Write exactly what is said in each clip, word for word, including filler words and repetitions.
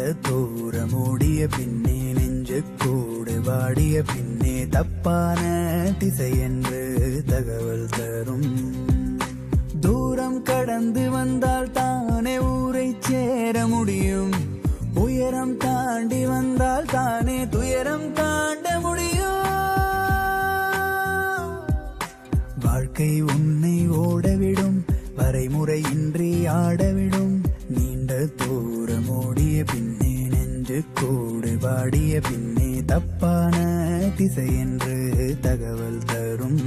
தூரம் ஓடிய பின்னே நெஞ்சு கூடு வாடிய பின்னே தப்பான திசை என்று தகவல் தரும். தூரம் கடந்து வந்தால் தானே ஊரை சேர முடியும். உயரம் தாண்டி வந்தால் தானே துயரம் தாண்ட முடியும். வாழ்க்கை உன்னை ஓடவிடும், வரைமுறையின்றி ஆடவிடும். நீண்ட தூரம் ஓடிய பின்னே நெஞ்சு கூடு வாடிய பின்னே தப்பான திசை என்று தகவல் தரும்.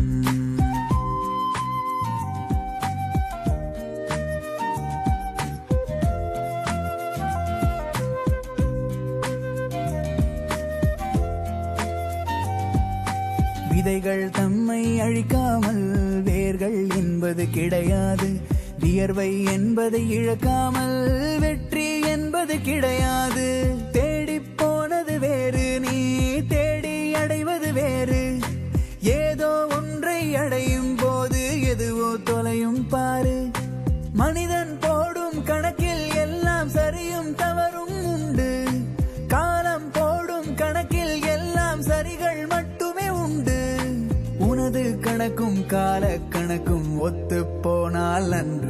விதைகள் தம்மை அழிக்காமல் வேர்கள் என்பது கிடையாது. வியர்வை என்பதை இழக்காமல் வெற்றி என்பது கிடையாது. தேடி போனது வேறு, நீ தேடி அடைவது வேறு. ஏதோ ஒன்றை அடையும் போது எதுவோ தொலையும் பாரு. மனிதன் போடும் கணக்கில் எல்லாம் சரியும் தவறும் உண்டு. காலம் போடும் கணக்கில் எல்லாம் சரிகள் மட்டுமே உண்டு. உனது கணக்கும் கால கணக்கும் ஒத்து போனால் அன்று.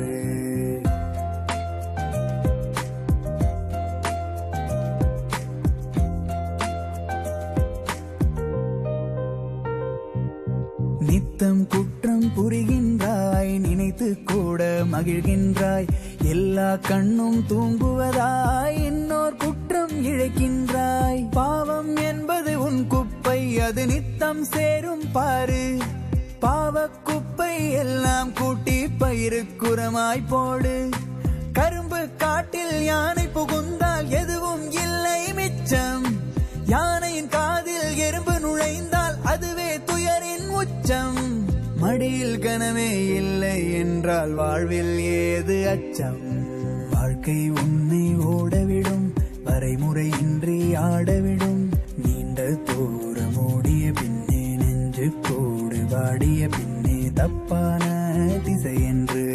நித்தம் குற்றம் புரிகின்றாய், நினைத்து கூட மகிழ்கின்றாய். எல்லா கண்ணும் தூங்குவதாய் இன்னோர் குற்றம் இழைக்கின்றாய். பாவம் என்பது உன் குப்பை, அது நித்தம் சேரும் பாரு. பாவ குப்பை எல்லாம் கூட்டி பயிருக்குரமாய் போடு. கரும்பு காட்டில் யானை புகுந்தால் எதுவும் இல்லை மிச்சம். யானையின் காதில் எறும்பு நுழைந்தால் அதுவே துயரின் உச்சம். மடியில் கனமே இல்லை என்றால் வாழ்வில் ஏது அச்சம். வாழ்க்கை உன்னை ஓடவிடும், வரைமுறையின்றி ஆடவிடும். நீண்ட தூரம் ஓடிய பின்னே நெஞ்சு கூடு வாடிய பின்னே தப்பான திசை என்று